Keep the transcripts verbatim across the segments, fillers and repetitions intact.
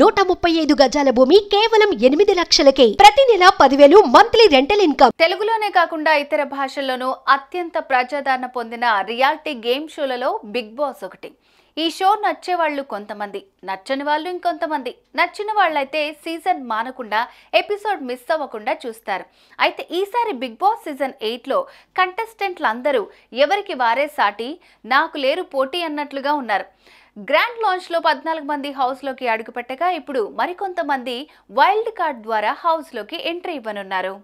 నూట ముప్పై ఐదు గజాల భూమి కేవలం ఎనిమిది లక్షలకే. ప్రతి నెల పదివేలు మంత్లీ రెంటల్ ఇన్కమ్. తెలుగులోనే కాకుండా ఇతర భాషల్లోనూ అత్యంత ప్రజాదరణ పొందిన రియాలిటీ గేమ్ షోలలో బిగ్ బాస్ ఒకటి. ఈ షో నచ్చే వాళ్ళు కొంతమంది, నచ్చని వాళ్ళు ఇంకొంతమంది. నచ్చిన వాళ్ళైతే సీజన్ మానకుండా, ఎపిసోడ్ మిస్ అవ్వకుండా చూస్తారు. అయితే ఈసారి బిగ్ బాస్ సీజన్ ఎయిట్లో కంటెస్టెంట్లు అందరూ ఎవరికి వారే సాటి, నాకు లేరు పోటీ అన్నట్లుగా ఉన్నారు. గ్రాండ్ లాంచ్లో పద్నాలుగు మంది హౌస్లోకి అడుగుపెట్టగా ఇప్పుడు మరికొంతమంది వైల్డ్ కార్డ్ ద్వారా హౌస్లోకి ఎంట్రీ ఇవ్వనున్నారు.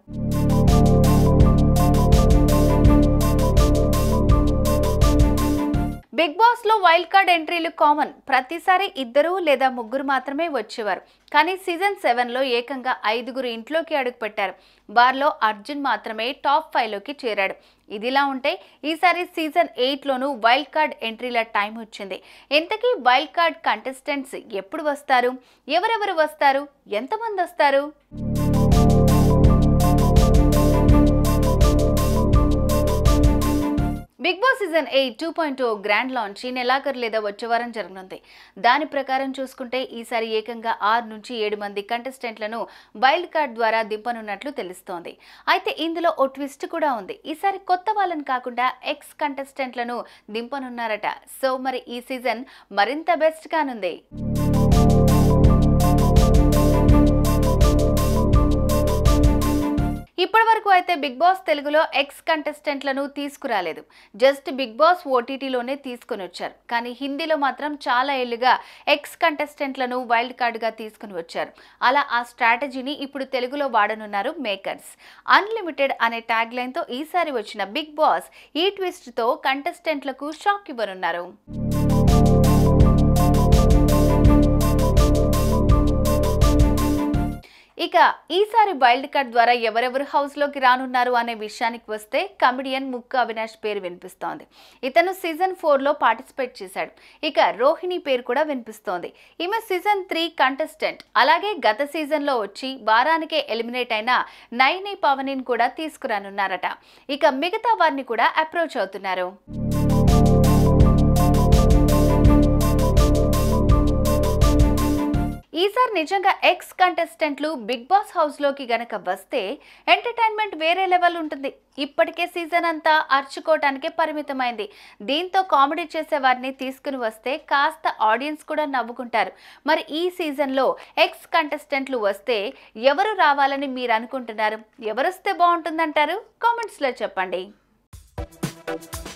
బిగ్ బాస్ లో వైల్డ్ కార్డ్ ఎంట్రీలు కామన్. ప్రతిసారి ఇద్దరు లేదా ముగ్గురు మాత్రమే వచ్చేవారు. కానీ సీజన్ సెవెన్ లో ఏకంగా ఐదుగురు ఇంట్లోకి అడుగుపెట్టారు. వారిలో అర్జున్ మాత్రమే టాప్ ఫైవ్ లోకి చేరాడు. ఇదిలా ఉంటే ఈసారి సీజన్ ఎయిట్ లోనూ వైల్డ్ కార్డ్ ఎంట్రీల టైం వచ్చింది. ఇంతకీ వైల్డ్ కార్డ్ కంటెస్టెంట్స్ ఎప్పుడు వస్తారు, ఎవరెవరు వస్తారు, ఎంతమంది వస్తారు? Bigg Boss season eight two point O grand launch ఈ నెలాఖరు లేదా వచ్చే వారం జరగనుంది. దాని ప్రకారం చూసుకుంటే ఈసారి ఏకంగా ఆరు నుంచి ఏడు మంది కంటెస్టెంట్లను వైల్డ్ కార్డ్ ద్వారా దింపనున్నట్లు తెలుస్తోంది. అయితే ఇందులో ఓ ట్విస్ట్ కూడా ఉంది. ఈసారి కొత్త వాళ్ళని కాకుండా ఎక్స్ కంటెస్టెంట్లను దింపనున్నారట. సో మరి ఈ సీజన్ మరింత బెస్ట్ కానుంది. ఇప్పటి వరకు అయితే బిగ్ బాస్ తెలుగులో ఎక్స్ కంటెస్టెంట్లను తీసుకురాలేదు. జస్ట్ బిగ్ బాస్ ఓటీటీలోనే తీసుకుని వచ్చారు. కానీ హిందీలో మాత్రం చాలా ఏళ్లుగా ఎక్స్ కంటెస్టెంట్లను వైల్డ్ కార్డ్గా తీసుకుని వచ్చారు. అలా ఆ స్ట్రాటజీని ఇప్పుడు తెలుగులో వాడనున్నారు మేకర్స్. అన్లిమిటెడ్ అనే ట్యాగ్ లైన్తో ఈసారి వచ్చిన బిగ్ బాస్ ఈ ట్విస్ట్తో కంటెస్టెంట్లకు షాక్ ఇవ్వనున్నారు. ఇక ఈసారి వైల్డ్ కార్డ్ ద్వారా ఎవరెవరు హౌస్లోకి రానున్నారు అనే విషయానికి వస్తే కమెడియన్ ముక్కు అవినాష్ పేరు వినిపిస్తోంది. ఇతను సీజన్ ఫోర్లో పార్టిసిపేట్ చేశాడు. ఇక రోహిణి పేరు కూడా వినిపిస్తోంది. ఈమె సీజన్ త్రీ కంటెస్టెంట్. అలాగే గత సీజన్లో వచ్చి వారానికే ఎలిమినేట్ అయిన నైని పవనిని కూడా తీసుకురానున్నారట. ఇక మిగతా వారిని కూడా అప్రోచ్ అవుతున్నారు. ఈసారి నిజంగా ఎక్స్ కంటెస్టెంట్లు బిగ్ బాస్ హౌస్లోకి గనక వస్తే ఎంటర్టైన్మెంట్ వేరే లెవెల్ ఉంటుంది. ఇప్పటికే సీజన్ అంతా అర్చుకోవటానికే పరిమితమైంది. దీంతో కామెడీ చేసే వారిని తీసుకుని వస్తే కాస్త ఆడియన్స్ కూడా నవ్వుకుంటారు. మరి ఈ సీజన్లో ఎక్స్ కంటెస్టెంట్లు వస్తే ఎవరు రావాలని మీరు అనుకుంటున్నారు? ఎవరు వస్తే బాగుంటుందంటారు? కామెంట్స్లో చెప్పండి.